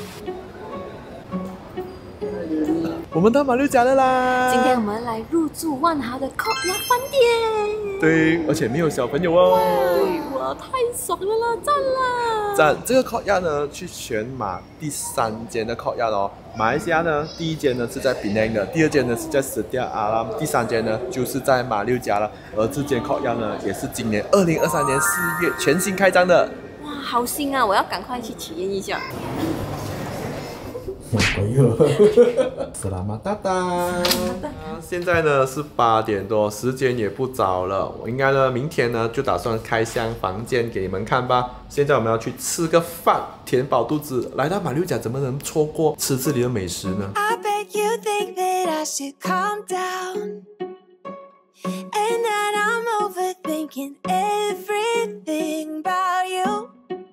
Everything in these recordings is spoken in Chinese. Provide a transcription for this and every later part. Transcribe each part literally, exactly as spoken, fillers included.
我们到马六甲了啦！ 今天我们来入住万豪的 Courtyard 饭店。 对，而且没有小朋友哦。 对，哇，太爽了啦，赞啦！ 赞！这个 Courtyard 呢，去全马第三间的 Courtyard 哦。马来西亚呢，第一间呢是在 Penang 的，第二间呢是在 Setia Alam， 第三间呢就是在马六甲了。而这间 Courtyard 呢，也是今年二零二三年四月全新开张的。 哇，好新啊！我要赶快去体验一下。 Selamat datang。现在呢是八点多，时间也不早了。我应该呢明天呢就打算开箱房间给你们看吧。现在我们要去吃个饭，填饱肚子。来到马六甲怎么能错过吃这里的美食呢？ I bet you think that I should calm down, and that I'm overthinking everything about you,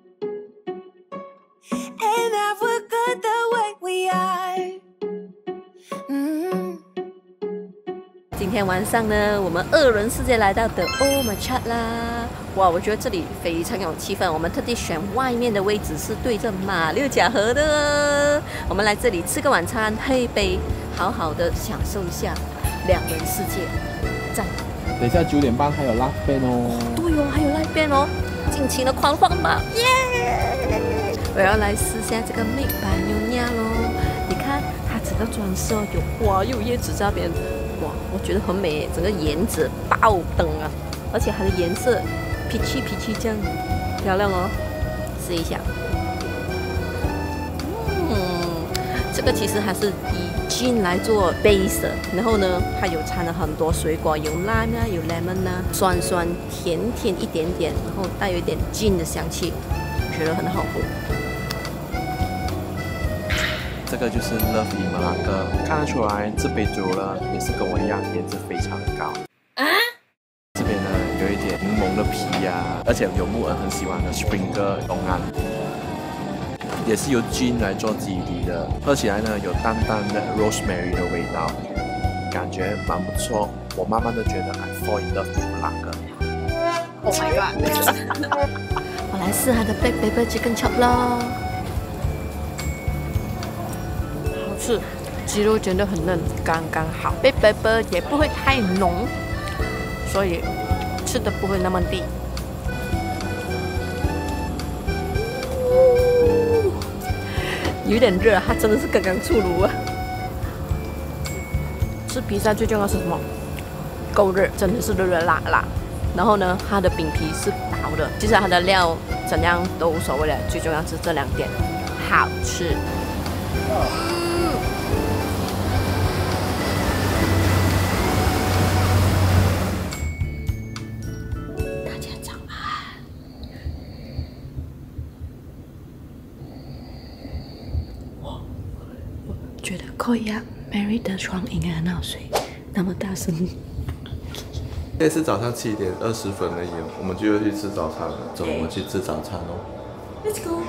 and that we're good the way we are. Mm-hmm. 今天晚上呢，我们二人世界来到的 Orchard 啦！哇，我觉得这里非常有气氛。我们特地选外面的位置是对着马六甲河的。我们来这里吃个晚餐，喝一杯，好好的享受一下两人世界。赞！ 等一下九点半还有 live band 哦。 对哦，还有 live band 哦，尽情的狂放吧！耶！我要来试下这个 Made by Nyonya 咯。你看它整个装饰有花，又有叶子在那边。哇，我觉得很美，整个颜值爆灯啊！而且它的颜色脾气脾气这样漂亮哦，试一下。嗯，这个其实还是以 gin 来做 base 的，然后呢，它有掺了很多水果，有 lime 啊，有 lemon 啊，酸酸甜甜一点点，然后带有一点 gin 的香气，我觉得很好喝。 这个就是 Love in Malacca， 看得出来这杯酒呢也是跟我一样颜值非常高。啊？这边呢有一点柠檬的皮呀、啊，而且有木耳很喜欢的 Sprinkle 龙安，也是由 gin 来做基底的，喝起来呢有淡淡的 rosemary 的味道，感觉蛮不错。我慢慢的觉得 I fall in love with Malacca。Oh my god！ 我来试它的 Black Pepper Chicken Chop 咯。是，鸡肉真的很嫩，刚刚好，贝贝贝也不会太浓，所以吃的不会那么腻。有点热，它真的是刚刚出炉啊！吃披萨最重要是什么？够热，真的是热热辣辣。然后呢，它的饼皮是薄的，其实它的料怎样都无所谓了，最重要是这两点，好吃。觉得Courtyard Mary 的床应该很好睡，那么大声。 现在是早上七点二十分而已哦，我们就要去吃早餐了。走，我们去吃早餐哦。 Let's go。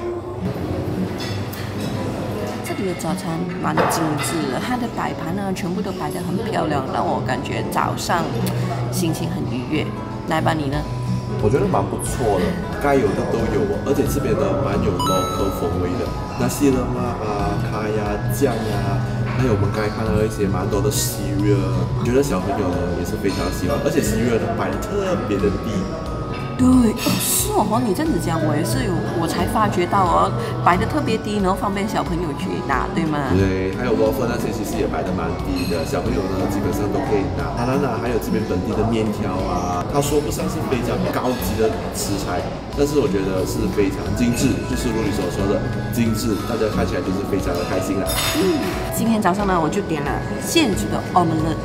这里的早餐蛮精致的，它的摆盘呢全部都摆得很漂亮，让我感觉早上心情很愉悦。来吧，你呢？ 我觉得蛮不错的，该有的都有哦，而且这边的蛮有 local 风味的，那西勒玛啊、卡呀、酱呀，还有我们刚才看到一些蛮多的西热，我觉得小朋友呢也是非常喜欢，而且西热呢摆的特别的低。 对，哦是哦，你这样子讲，我也是有，我才发觉到哦，摆的特别低，然后方便小朋友去拿，对吗？ 对，还有 waffle 那些其实也摆的蛮低的，小朋友呢基本上都可以拿。当然啦，还有这边本地的面条啊，它说不上是非常高级的食材，但是我觉得是非常精致，就是如你所说的精致，大家看起来就是非常的开心啦。 嗯，今天早上呢，我就点了现煮的 omelette，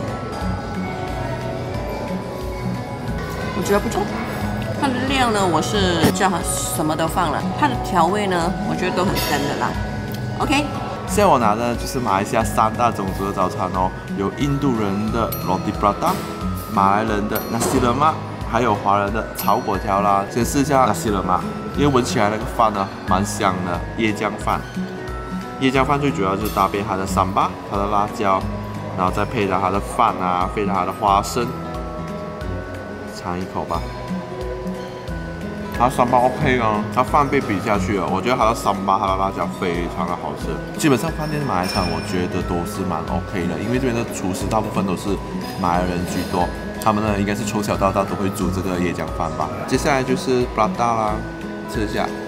我觉得不错。它的料呢，我是叫它什么都放了。它的调味呢，我觉得都很真的啦。OK。 现在我拿的就是马来西亚三大种族的早餐哦，有印度人的 Roti Prata， 马来人的 Nasi Lemak， 还有华人的炒粿条啦。先试一下 Nasi Lemak， 因为闻起来那个饭呢蛮香的，椰浆饭。椰浆饭最主要就是搭配它的三巴、它的辣椒，然后再配上它的饭啊，配上它的花生，尝一口吧。 它三八 OK 啊，它饭被比下去了，我觉得它的三八它的辣椒非常的好吃。基本上饭店的马来餐我觉得都是蛮 OK 的，因为这边的厨师大部分都是马来人居多，他们呢应该是从小到大都会煮这个椰浆饭吧。接下来就是布拉达啦，吃一下。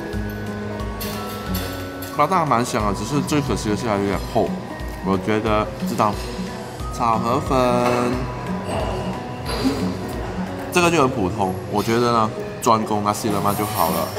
布拉达蛮香啊，只是最可惜的是它有点厚，我觉得知道炒河粉。这个就很普通，我觉得呢，专攻那西冷曼就好了。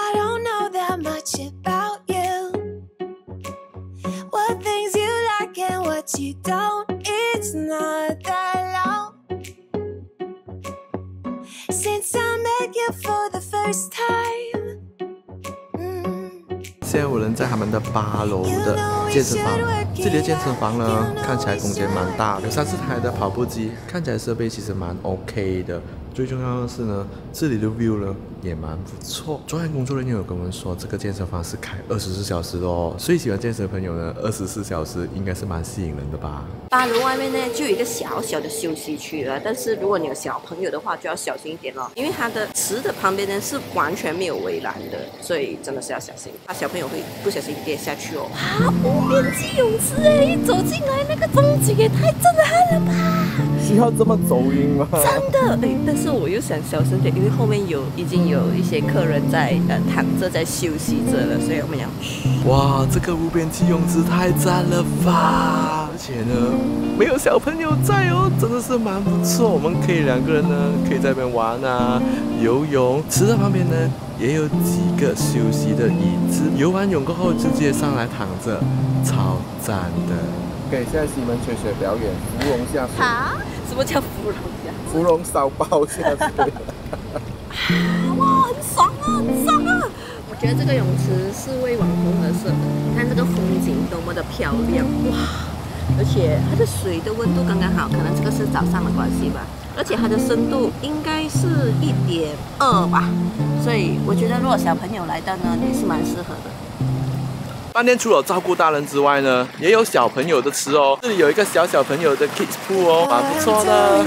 现在我人在他们的八楼的健身房，这里的健身房呢看起来空间蛮大，有三四台的跑步机，看起来设备其实蛮 OK 的。最重要的是呢，这里的 view 呢也蛮不错。专业工作人员有跟我们说，这个健身房是开二十四小时的哦，所以喜欢健身的朋友呢，二十四小时应该是蛮吸引人的吧。 八楼外面呢就有一个小小的休息区了，但是如果你有小朋友的话，就要小心一点咯，因为它的池的旁边呢是完全没有围栏的，所以真的是要小心，怕小朋友会不小心跌下去哦。啊，无边际泳池哎，一走进来那个风景也太震撼了吧！ 需要这么走音吗？ 真的哎，但是我又想小声点，因为后面有已经有一些客人在呃躺着在休息着了，所以我们要嘘。 哇，这个无边际泳池太赞了吧！而且呢，没有小朋友在哦，真的是蛮不错。我们可以两个人呢，可以在那边玩啊，游泳。池的旁边呢，也有几个休息的椅子。游完泳过后，直接上来躺着，超赞的。OK， 现在西门吹水表演芙蓉下水。 啊？什么叫芙蓉下？ 芙蓉烧包下水。 哇，很爽啊，很爽啊！我觉得这个泳池是为网红而设的，你看这个风景多么的漂亮哇！而且它的水的温度刚刚好，可能这个是早上的关系吧。而且它的深度应该是一点二吧，所以我觉得如果小朋友来到呢，也是蛮适合的。 饭店除了照顾大人之外呢，也有小朋友的吃哦。这里有一个小小朋友的 kids pool 哦，蛮不错的。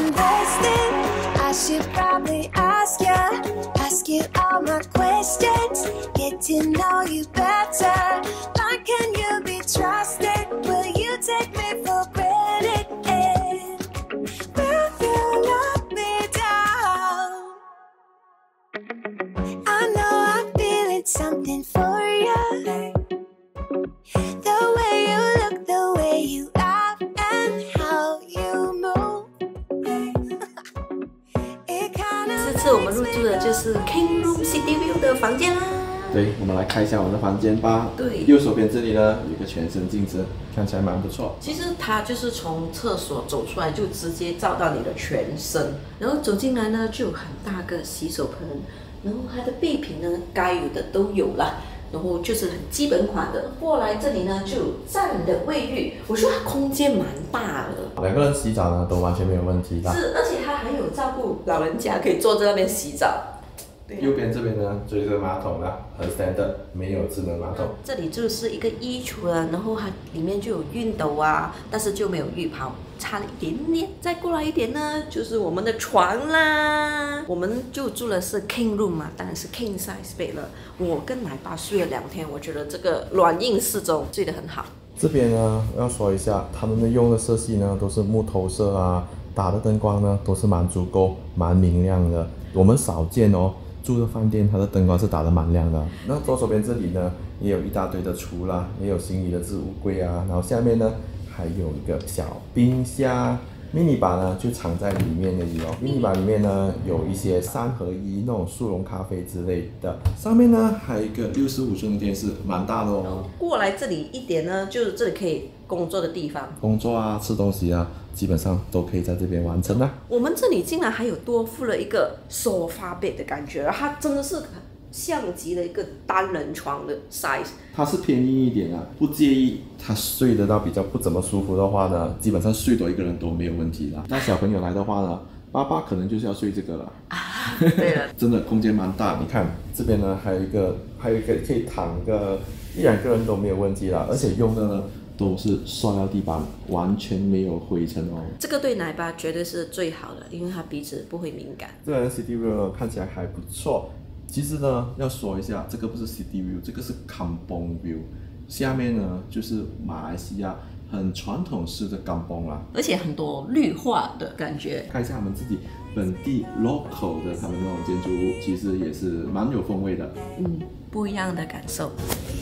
I should probably ask you, ask you all my questions, get to know you better. Like, can you be trusted? Will you take me for granted? Will you let me down? I know I'm feeling something for you. The way you look, the way you act, and how you move. 这次我们入住的就是 King Room City View 的房间啦。 对，我们来看一下我们的房间吧。 对， 右手边这里呢有一个全身镜子，看起来蛮不错。 其实它就是从厕所走出来就直接照到你的全身，然后走进来呢就有很大个洗手盆，然后它的备品呢该有的都有了。然后就是很基本款的，过来这里呢就有自然的卫浴，我说它空间蛮大的， 两个人洗澡呢都完全没有问题的。 是，而且它还有照顾老人家，可以坐在那边洗澡。 右边这边呢就是这个马桶啦，很 standard， 没有智能马桶。 这里就是一个衣橱了，然后它里面就有熨斗啊，但是就没有浴袍，差了一点点。再过来一点呢，就是我们的床啦。我们就住的是 King Room 嘛，当然是 King Size Bed 了。我跟奶爸睡了两天，我觉得这个软硬适中，睡得很好。 这边呢要说一下，他们的用的色系呢都是木头色啊，打的灯光呢都是蛮足够、蛮明亮的。我们少见哦。住的饭店，它的灯光是打得蛮亮的。那左手边这里呢，也有一大堆的橱啦，也有行李的置物柜啊。然后下面呢，还有一个小冰箱。mini bar 呢就藏在里面的哦。mini bar 里面呢有一些三合一那种速溶咖啡之类的。上面呢还有一个六十五寸的电视，蛮大的哦。 过来这里一点呢，就是这里可以工作的地方。工作啊，吃东西啊。基本上都可以在这边完成啦。 我们这里竟然还有多附了一个沙发 bed 的感觉，它真的是像极了一个单人床的 size。 它是偏硬一点啊，不介意他睡得到比较不怎么舒服的话呢，基本上睡多一个人都没有问题啦。那小朋友来的话呢，爸爸可能就是要睡这个了。 啊，对了， 真的空间蛮大。你看这边呢，还有一个，还有一个可以躺个一两个人都没有问题啦，而且用的呢。都是塑料地板，完全没有灰尘哦。 这个对奶爸绝对是最好的，因为他鼻子不会敏感。 这个 City View 看起来还不错， 其实呢，要说一下，这个不是 City View， 这个是 Kampong View。下面呢就是马来西亚很传统式的 Kampong 啦， 而且很多绿化的感觉。 看一下他们自己本地 local 的他们那种建筑物，其实也是蛮有风味的。 嗯，不一样的感受。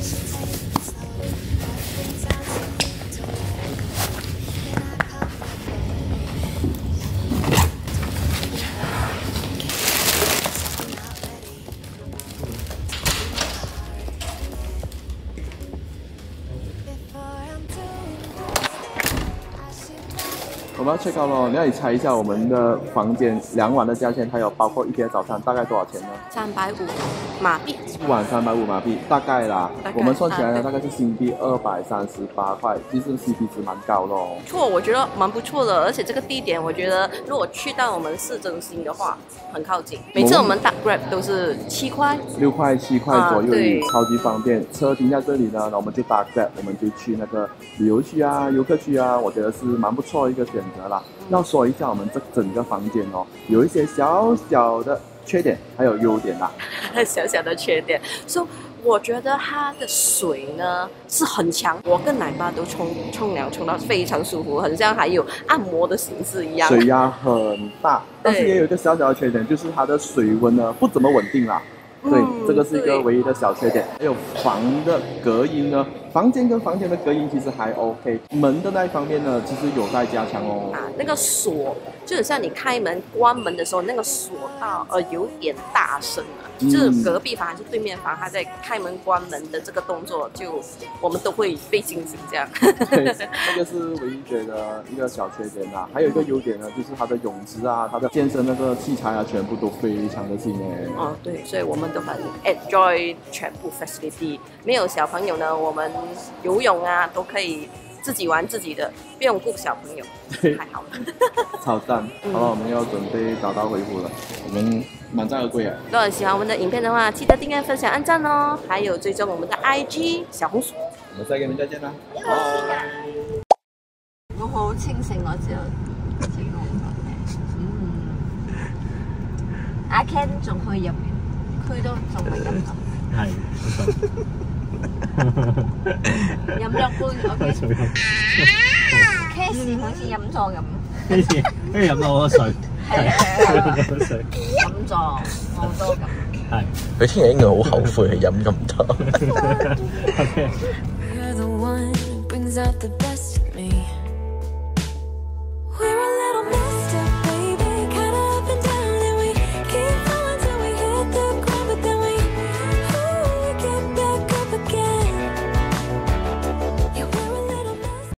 我们要 check out 咯，你要你猜一下我们的房间两晚的价钱，还有包括一天的早餐，大概多少钱呢？ 三百五马币， 一晚三百五马币，大概啦。 大概我们算起来呢， 啊大概是新币二百三十八块，其实 C P 值蛮高的哦。 错，我觉得蛮不错的，而且这个地点，我觉得如果去到我们市中心的话，很靠近。每次我们打 Grab 都是七块、 六块、七块左右而已， 啊对超级方便。车停在这里呢，那我们就打 Grab，我们就去那个旅游区啊、游客区啊，我觉得是蛮不错的一个选择啦。要说一下我们这整个房间哦，有一些小小的缺点，还有优点啦。 小小的缺点，所以我觉得它的水呢是很强，我跟奶爸都冲冲凉冲到非常舒服，很像还有按摩的形式一样。 水压很大，但是也有一个小小的缺点，就是它的水温呢不怎么稳定啦。对， 嗯这个是一个对唯一的小缺点。还有房的隔音呢，房间跟房间的隔音其实还 OK， 门的那一方面呢，其实有待加强哦。 啊，那个锁就很像你开门关门的时候，那个锁到呃有点大声了。 嗯就是隔壁房还是对面房，他在开门关门的这个动作，就我们都会被惊醒这样。 对，这个是唯一觉得一个小缺点啦。还有一个优点呢，就是它的泳池啊，它的健身那个器材啊，全部都非常的新诶。 哦，对，所以我们都很 enjoy 全部 facility。没有小朋友呢，我们游泳啊都可以自己玩自己的，不用顾小朋友， 对太好了。 超赞！好了，我们要准备打道回府了，我们满载而归啊！ 如果喜欢我们的影片的话，记得订阅、分享、按赞哦，还有追踪我们的 I G 小红书。 我们再跟你们再見啦！ 我好清醒，我知道。嗯，阿 Ken 仲去入面，佢都仲未飲到。 係。 飲咗杯 ，OK。Casey 好似飲咗咁。 跟住跟住飲咗好多水， 係飲咗好多水， 飲咗好多咁。 係。 佢聽日應該好後悔係飲咁多。 OK。 You're the one who brings out the best